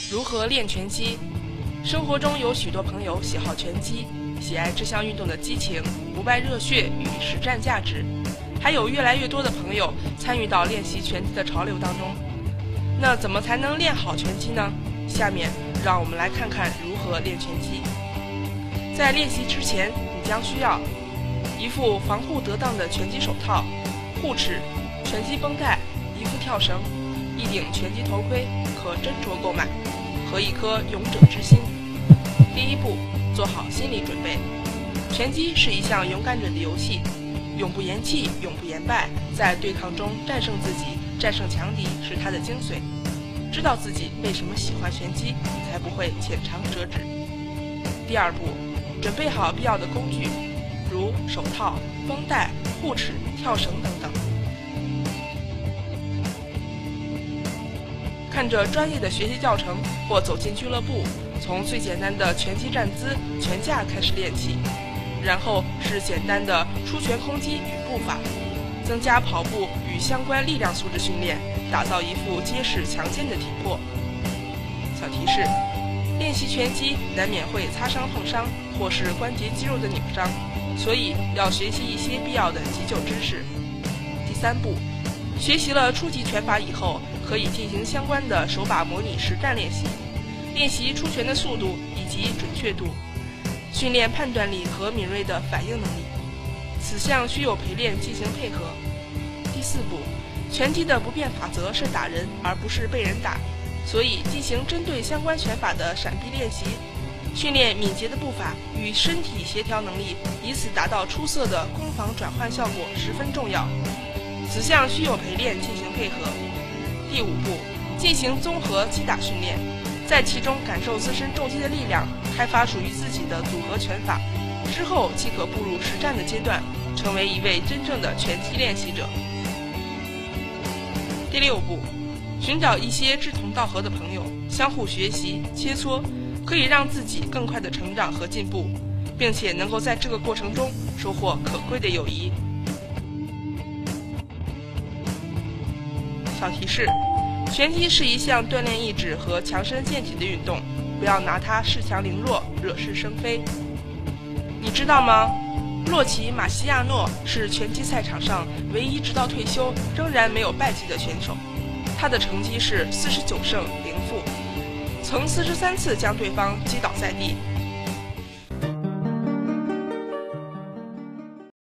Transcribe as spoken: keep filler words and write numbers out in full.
如何练拳击？生活中有许多朋友喜好拳击，喜爱这项运动的激情、不败热血与实战价值，还有越来越多的朋友参与到练习拳击的潮流当中。那怎么才能练好拳击呢？下面让我们来看看如何练拳击。在练习之前，你将需要一副防护得当的拳击手套、护齿、拳击绷带、一副跳绳、一顶拳击头盔，可斟酌购买，和一颗勇者之心。第一步，做好心理准备。拳击是一项勇敢者的游戏，永不言弃，永不言败，在对抗中战胜自己，战胜强敌是它的精髓。知道自己为什么喜欢拳击，才不会浅尝辄止。第二步，准备好必要的工具，如手套、绷带、护齿、跳绳等等。看着专业的学习教程，或走进俱乐部，从最简单的拳击站姿、拳架开始练起，然后是简单的出拳空击与步伐，增加跑步与相关力量素质训练，打造一副结实强健的体魄。小提示：练习拳击难免会擦伤碰伤，或是关节肌肉的扭伤，所以要学习一些必要的急救知识。第三步，学习了初级拳法以后，可以进行相关的手把模拟实战练习，练习出拳的速度以及准确度，训练判断力和敏锐的反应能力。此项需有陪练进行配合。第四步，拳击的不变法则是打人而不是被人打，所以进行针对相关拳法的闪避练习，训练敏捷的步伐与身体协调能力，以此达到出色的攻防转换效果十分重要。此项需有陪练进行配合。第五步，进行综合击打训练，在其中感受自身重击的力量，开发属于自己的组合拳法，之后即可步入实战的阶段，成为一位真正的拳击练习者。第六步，寻找一些志同道合的朋友，相互学习切磋，可以让自己更快的成长和进步，并且能够在这个过程中收获可贵的友谊。小提示：拳击是一项锻炼意志和强身健体的运动，不要拿它恃强凌弱，惹是生非。你知道吗？洛奇·马西亚诺是拳击赛场上唯一直到退休仍然没有败绩的选手，他的成绩是四十九胜零负，曾四十三次将对方击倒在地，